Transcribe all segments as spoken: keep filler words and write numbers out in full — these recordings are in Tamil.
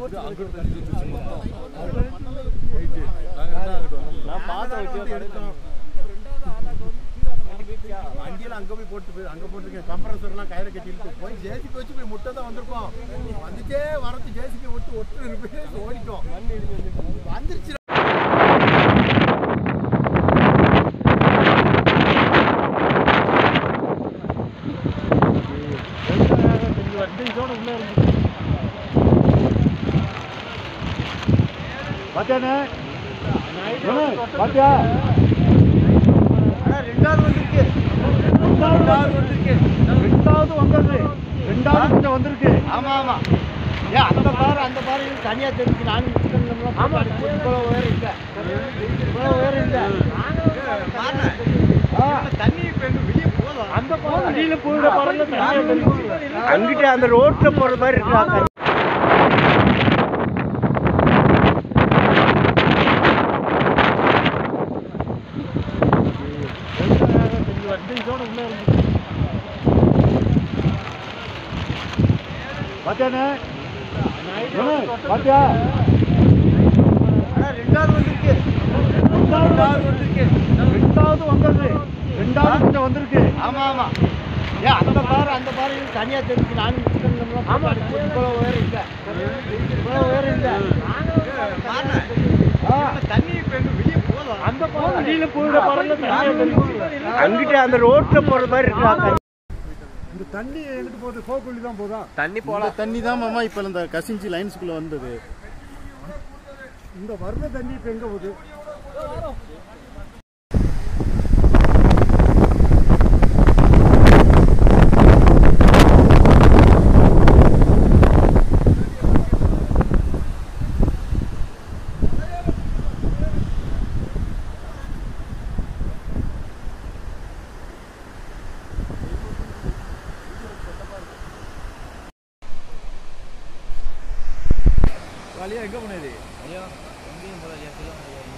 நான் பார்த்தேன் வண்டியில் அங்கே போய் போட்டு போய் அங்கே போட்டுருக்கேன் கம்ப்ரஸர்லாம் கயிறை கட்டிட்டு போய் ஜேசிபி வச்சு போய் முட்டை தான் வந்திருக்கோம் வந்துட்டே வரது ஜேசிபி விட்டு ஒட்டு போய் ஓடிட்டோம் வந்துருச்சு பாத்தியானே பாத்தியா ரெண்டாவது வந்திருக்கு ரெண்டாவது வந்திருக்கு ரெண்டாவது வந்தது ரெண்டாவது கொஞ்சம் வந்திருக்கு ஆமா ஆமா ஏன் அந்த பாரு அந்த பாரு தனியா தெரிஞ்சு நானும் இவ்வளோ உயரம் இல்லை இவ்வளோ உயரம் இல்லை தண்ணி வெளியே போதும் அந்த வெளியில போயிட அங்கிட்ட அந்த ரோட்ல போற மாதிரி இருக்கு பாத்தியானே பாத்தியா ரெண்டாவது வந்திருக்கு ரெண்டாவது வந்திருக்கு ரெண்டாவது வந்தது ரெண்டாவது கொஞ்சம் வந்திருக்கு ஆமா ஆமா ஏன் அந்த பாரு அந்த பாரு தனியா தெரிஞ்சு நானும் இவ்வளோ உயரம் இல்லை இவ்வளோ உயரம் இல்லை தண்ணி வெளியே போதும் அந்த வெளியில போயிட அங்கிட்ட அந்த ரோட்ல போற மாதிரி இருக்கு இந்த தண்ணி எங்கிட்டு போகுது கோக்குள்ளி தான் போதா தண்ணி போல தண்ணி தான் மாமா இப்போ இந்த கசிஞ்சி லைன்ஸ்குள்ள வந்தது இந்த வர்ற தண்ணி இப்போ எங்கே போகுது Kalian enggak mana deh? Ayo, mungkin boleh lihat film aja ini.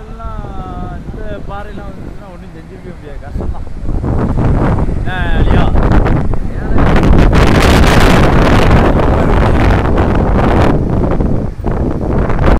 பாறைலாம் வந்துச்சுன்னா ஒன்றும் செஞ்சிருக்க முடியாது கஷ்டம் தான்.